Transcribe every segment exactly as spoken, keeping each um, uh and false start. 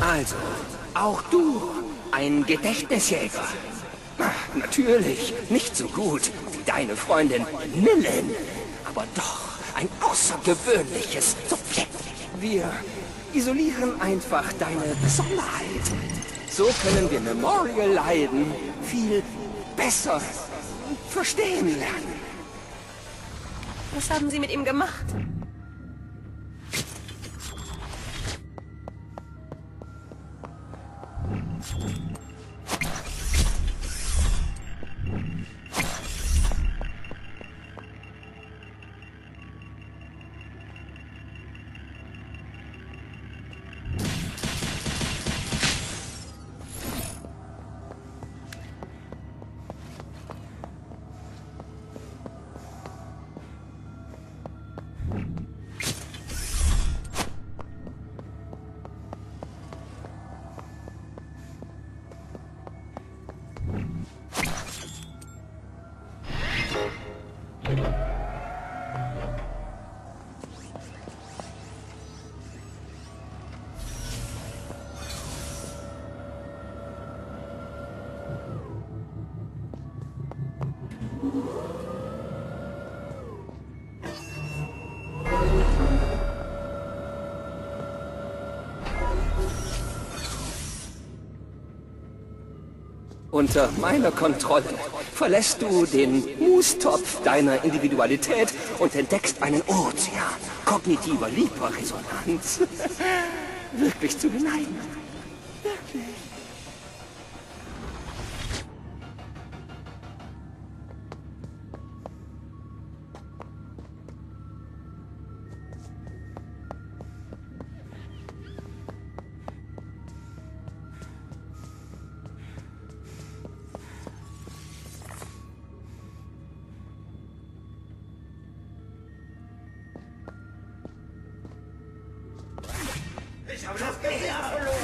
Also, auch du, ein Gedächtnisjäger. Ach, natürlich, nicht so gut wie deine Freundin Millen, aber doch ein außergewöhnliches Subjekt. Wir isolieren einfach deine Besonderheit. So können wir Memorial-Leiden viel besser verstehen lernen. Was haben Sie mit ihm gemacht? Unter meiner Kontrolle verlässt du den Mustopf deiner Individualität und entdeckst einen Ozean kognitiver Liebresonanz. Wirklich zu beneiden. Wirklich. Ich habe das Gewehr verloren.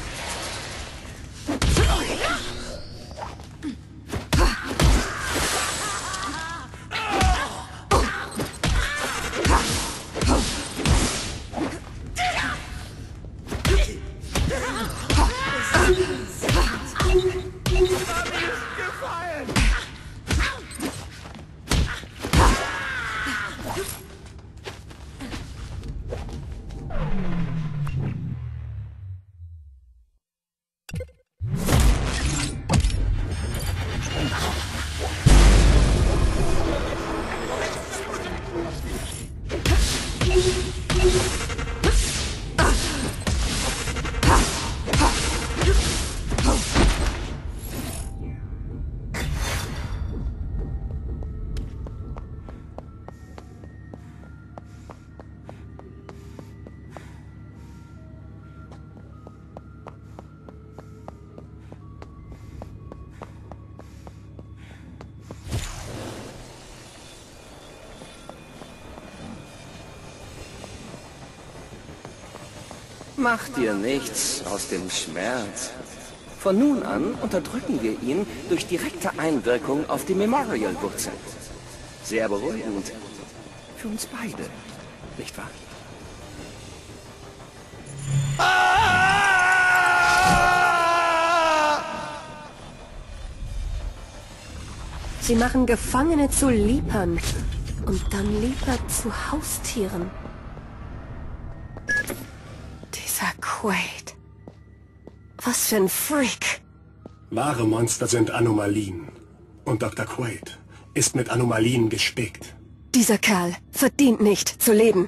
Mach dir nichts aus dem Schmerz. Von nun an unterdrücken wir ihn durch direkte Einwirkung auf die Memorial-Wurzel. Sehr beruhigend. Für uns beide, nicht wahr? Sie machen Gefangene zu Liepern und dann Lieper zu Haustieren. Dieser Quaid. Was für ein Freak. Wahre Monster sind Anomalien. Und Doktor Quaid ist mit Anomalien gespickt. Dieser Kerl verdient nicht zu leben.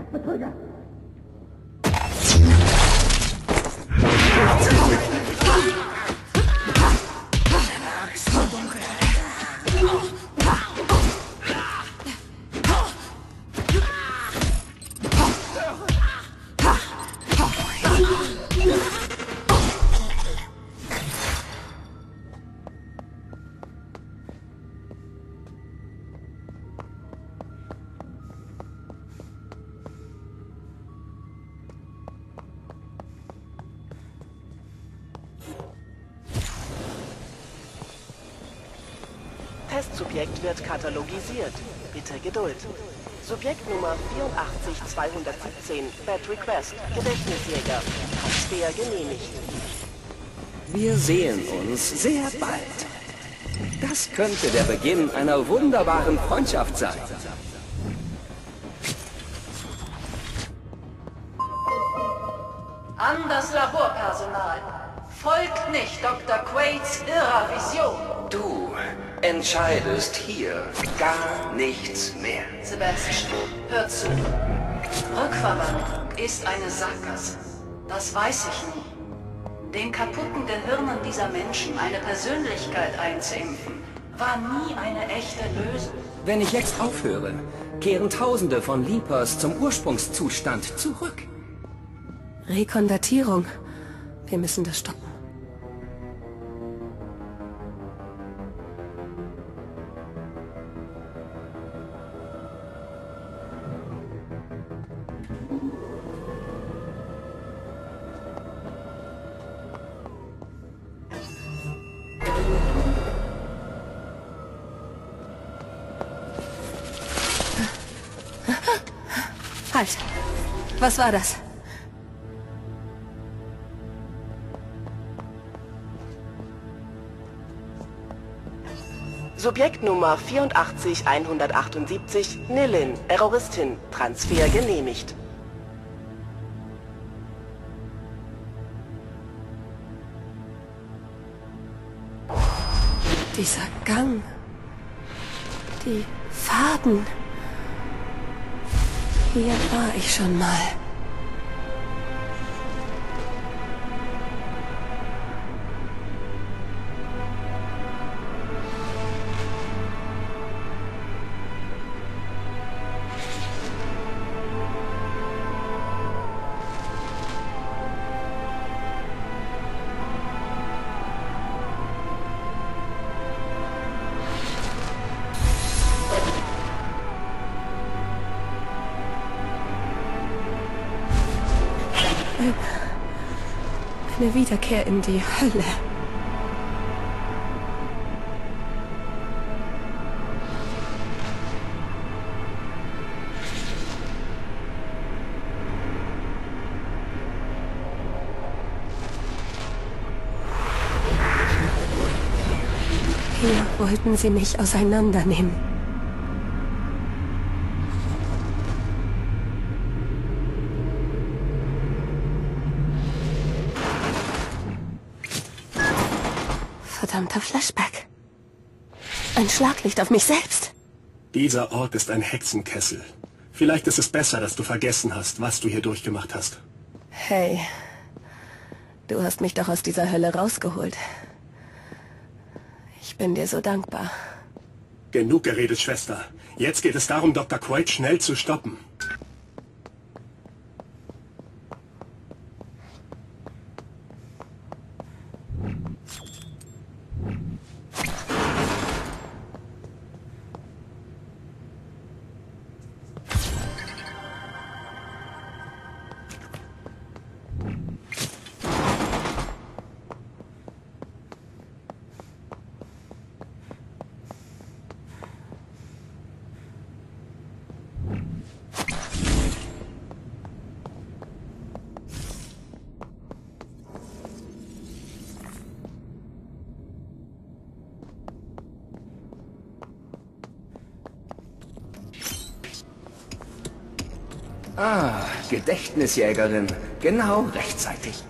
Betrüger! Testsubjekt wird katalogisiert. Bitte Geduld. Subjekt Nummer vierundachtzig zweihundertsiebzehn, Bad Request, Gedächtnisjäger. Transfer genehmigt. Wir sehen uns sehr bald. Das könnte der Beginn einer wunderbaren Freundschaft sein. An das Laborpersonal. Folgt nicht Doktor Quaids irrer Vision. Du entscheidest hier gar nichts mehr. Sebastian, hör zu. Rückverwandlung ist eine Sackgasse. Das weiß ich nie. Den kaputten Gehirnen dieser Menschen eine Persönlichkeit einzuimpfen, war nie eine echte Lösung. Wenn ich jetzt aufhöre, kehren Tausende von Leapers zum Ursprungszustand zurück. Rekonvertierung. Wir müssen das stoppen. Halt! Was war das? Subjekt Nummer vierundachtzig hundertachtundsiebzig, Nilin, Terroristin. Transfer genehmigt. Dieser Gang. Die Faden. Hier war ich schon mal. Eine Wiederkehr in die Hölle. Hier wollten sie mich auseinandernehmen. Verdammter Flashback. Ein Schlaglicht auf mich selbst. Dieser Ort ist ein Hexenkessel. Vielleicht ist es besser, dass du vergessen hast, was du hier durchgemacht hast. Hey, du hast mich doch aus dieser Hölle rausgeholt. Ich bin dir so dankbar. Genug geredet, Schwester. Jetzt geht es darum, Doktor Quaid schnell zu stoppen. Ah, Gedächtnisjägerin. Genau rechtzeitig.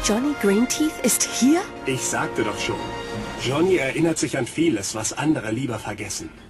Johnny Greenteeth ist hier? Ich sagte doch schon. Johnny erinnert sich an vieles, was andere lieber vergessen.